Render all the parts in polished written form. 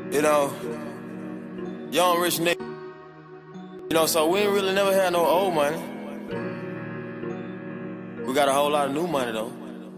You know, young rich nigga. You know, so we ain't really never had no old money. We got a whole lot of new money though.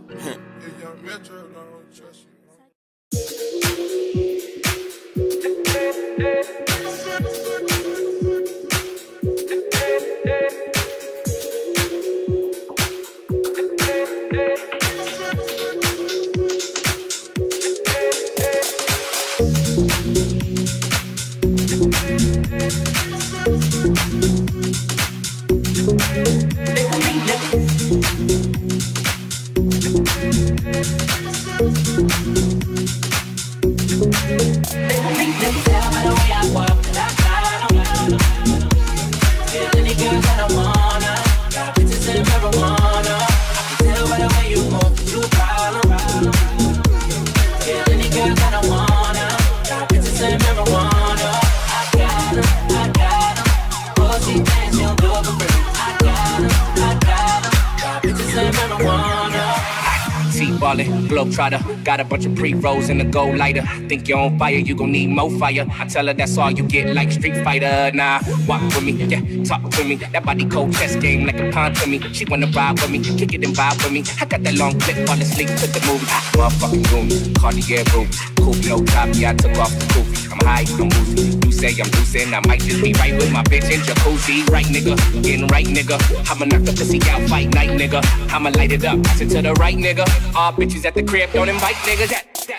Ballin', globetrotter, got a bunch of pre-rolls in the gold lighter. Think you're on fire, you gon' need more fire. I tell her that's all you get, like Street Fighter. Nah, walk with me, yeah, talk to me. That body cold chess game like a pawn to me. She wanna ride with me, kick it and vibe with me. I got that long clip, fall asleep to the movie. Motherfucking goonies, Cartier ruby. Coupe, no top, yeah, I took off the coupe. I'm high, I'm woozy. You say I'm losing, I might just be right with my bitch in jacuzzi. Right, nigga, getting right, nigga. I'ma knock the pussy out, fight night, nigga. I'ma light it up, pass it to the right, nigga. All bitches at the crib, don't invite niggas.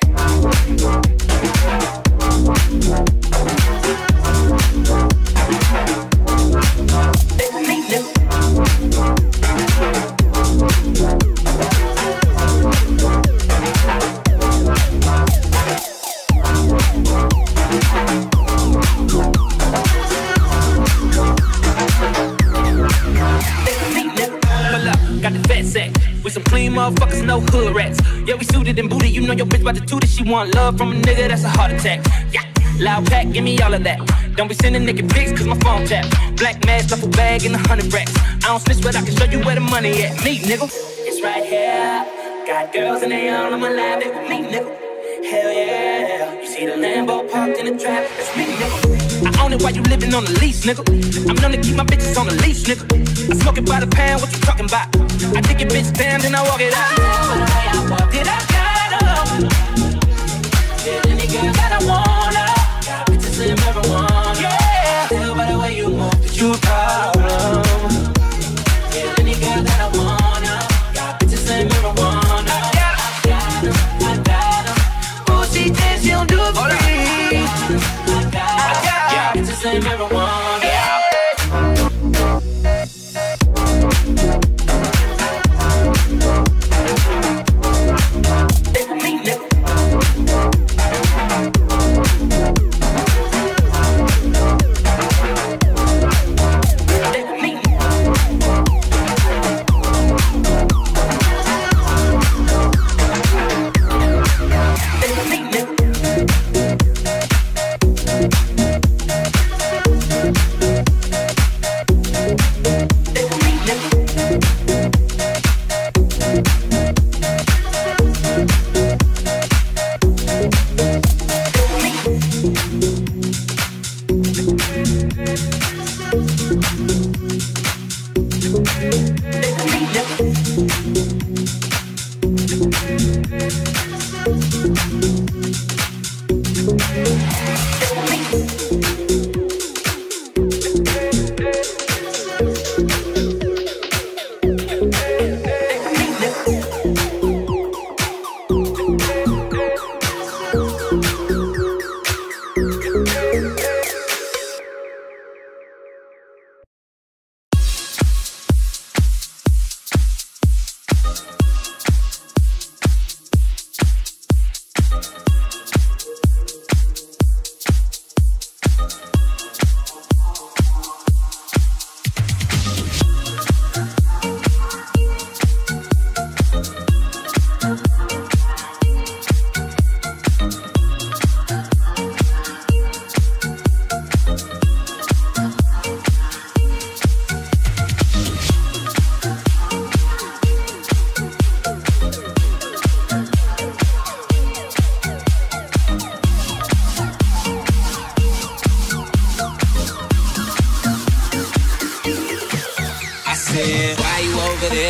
Got the fat sack with some clean motherfuckers, no hood rats. Yeah, we suited and booted, you know your bitch about to toot it. She want love from a nigga, that's a heart attack. Yeah, loud pack, give me all of that. Don't be sending nigga pics, cause my phone tap. Black mask, duffel bag, in 100 racks. I don't snitch, but I can show you where the money at. Me, nigga. It's right here. Got girls and they all on my lap, they with me, nigga. Hell yeah. You see the Lambo parked in the trap, that's me, nigga. I own it while you living on the lease, nigga. I'm known to keep my bitches on the leash, nigga. I smoke it by the pound, what you talking about? I take your bitch down, then I walk it out. Did I got her? Did any girl that I wanna? Got bitches in marijuana. Yeah. Tell by the way you move that you a problem. Did any girl that I wanna? Got bitches in marijuana. I got her. Oh, she thinks she don't do it for me. I got her. Bitches in marijuana.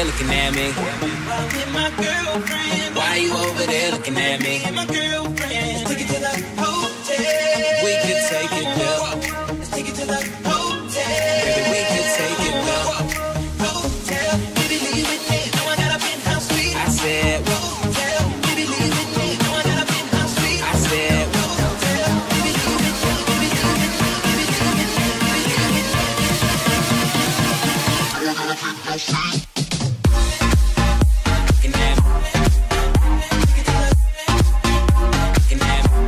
there looking at me? With my girlfriend. Why you over there looking at me? With my girlfriend. Take it to the hotel. We could take it there. Let's take it to the hotel. Baby, we could take it there. Hotel. Baby, leave with me. Now I got a penthouse suite. I said, Hotel. Baby, leave with me. Now I got a penthouse suite. I said, Hotel. Baby, leave with me. Baby, leave with me. Baby, leave with me. Baby, leave with me. I got a penthouse suite. looking at me. Looking at me.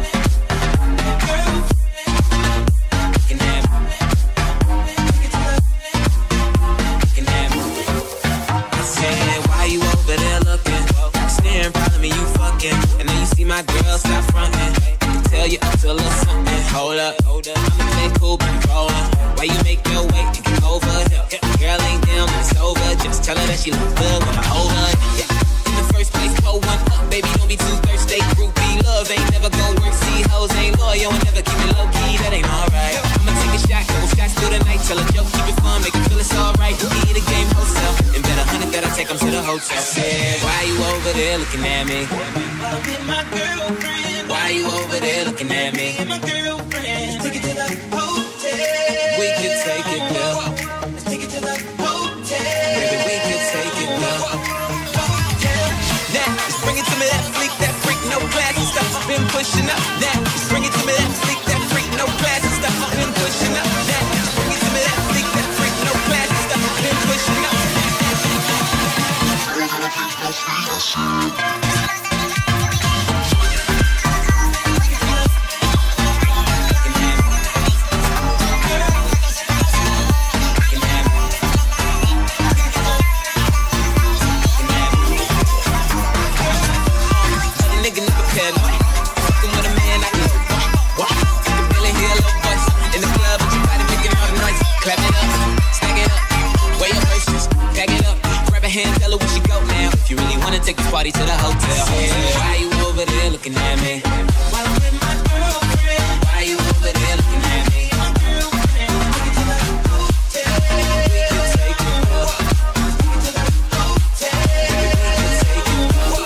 Looking at me. Looking at me. I said, why you over there looking? Staring, probably you fucking. And then you see my girl stop fronting. I can tell you up to a little something. Hold up, I'ma play cool, but you rollin'. Why you make your way and come over here? Girl ain't down, but it's over. Just tell her that she look good when I hold her. Yeah. In the first place, pull one up, baby. Don't be too thirsty. Groupie love ain't never gon' work. See, hoes ain't loyal and never keep it low key. That ain't alright. I'ma take a shot, couple shots through the night. Tell a joke, keep it fun, make it feel it's alright. Be the game wholesale, and bet 100 that I take 'em to the hotel. Said, why you over there looking at me? With my girlfriend. Why you over there looking at me? With my girlfriend. Take it to the hotel. We could take it there. Let's take it to the hotel. Baby, we could take it there. Hotel. Now, just bring it to me, that freak, that freak, no class and stuff. Been pushing up. Now, just bring it to me, that freak, that freak, no class and stuff. Been pushing up. Now, just bring it to me, that freak, that freak, no class and stuff. Been pushing up. Clap it up, stack it up, weigh your purses, pack it up, grab a hand, tell her where she go now. If you really wanna take this party to the hotel, why you over there looking at me? While I'm with my girlfriend. Why you over there looking at me? My girlfriend. Take it to the hotel. We could take it up. Take it to the hotel. We could take it up.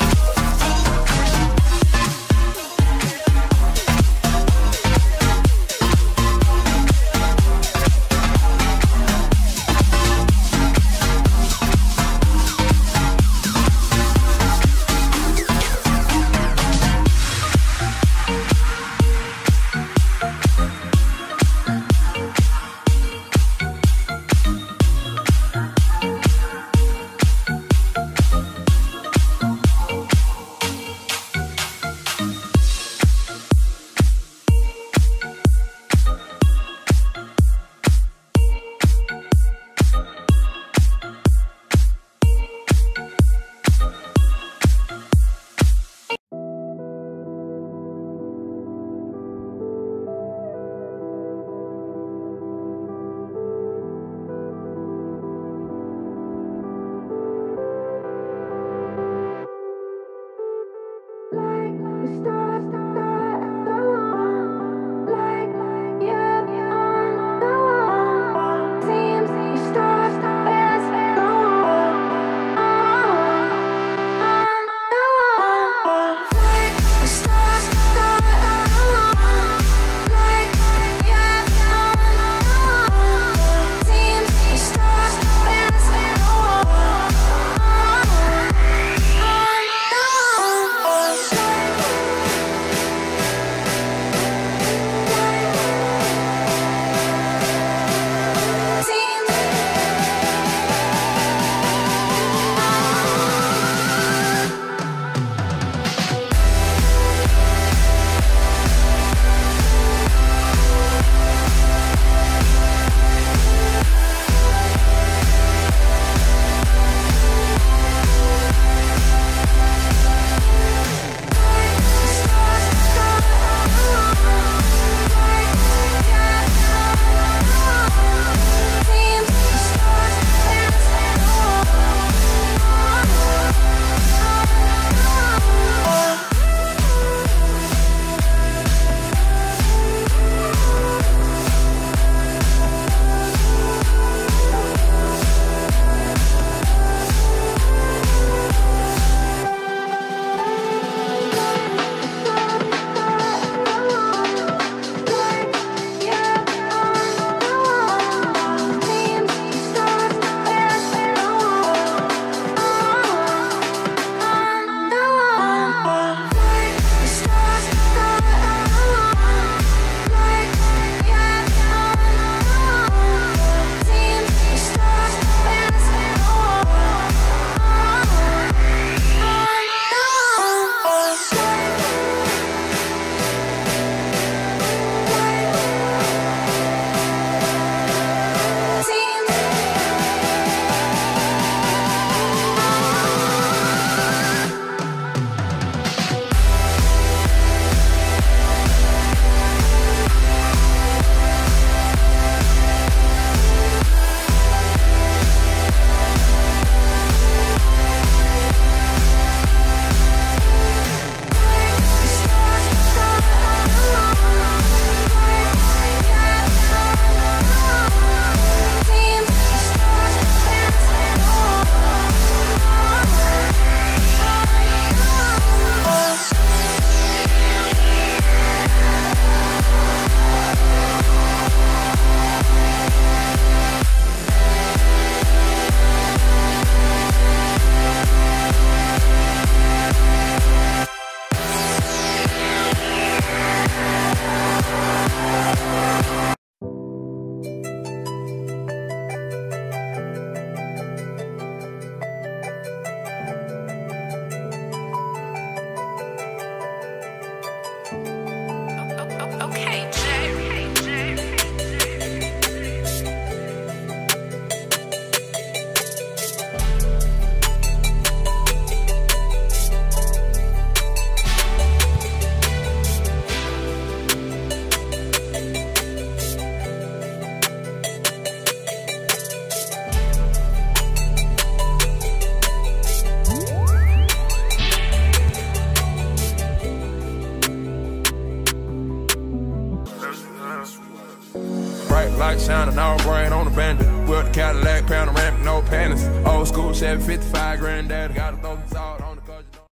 light shining, all brain on the bandit. With the Cadillac, panoramic, no panties. Old school 755, granddaddy, gotta throw some salt on.